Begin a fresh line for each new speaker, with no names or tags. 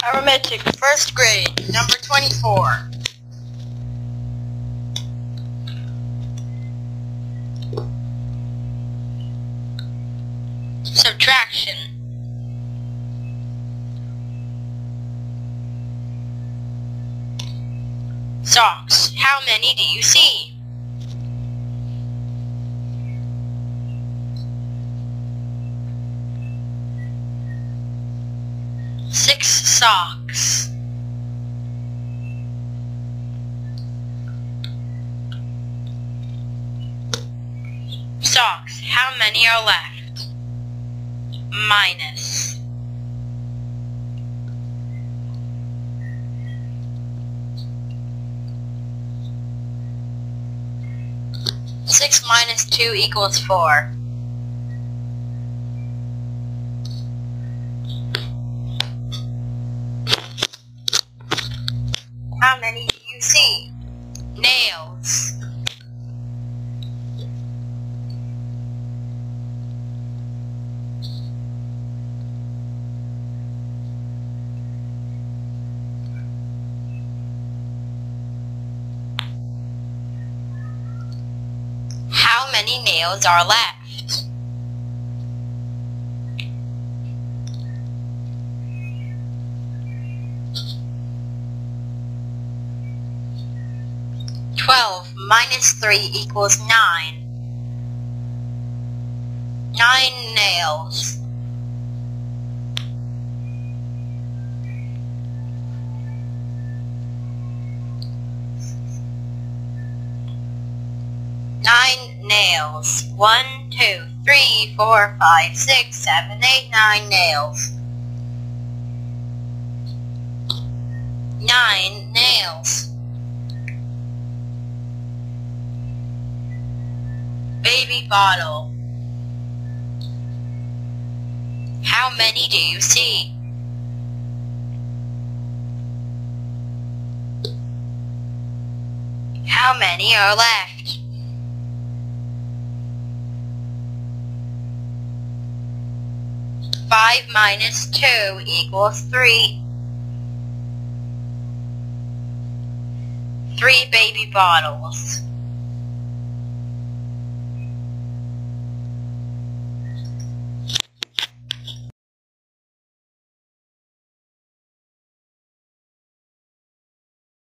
Arithmetic, first grade, number 24. Subtraction. Socks. How many do you see? 6 socks. Socks. How many are left? Minus. Six minus 2 equals 4. How many do you see? Nails. How many nails are left? 12 minus 3 equals 9. 9 nails. Nine nails. 1, 2, 3, 4, 5, 6, 7, 8, 9 nails. 9 nails. Baby bottle. How many do you see? How many are left? 5 minus 2 equals 3. 3 baby bottles.